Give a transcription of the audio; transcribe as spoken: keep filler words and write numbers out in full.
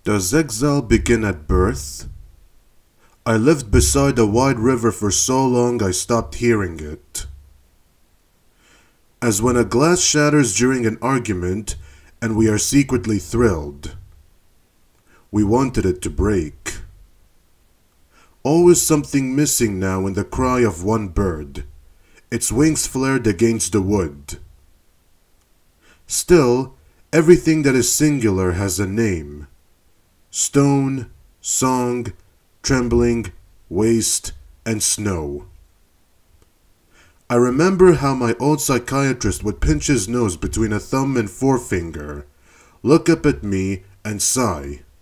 Does exile begin at birth? I lived beside a wide river for so long I stopped hearing it. As when a glass shatters during an argument and we are secretly thrilled. We wanted it to break. Always something missing now in the cry of one bird. Its wings flared against the wood. Still, everything that is singular has a name. Stone, song, trembling, waste, and snow. I remember how my old psychiatrist would pinch his nose between a thumb and forefinger, look up at me, and sigh.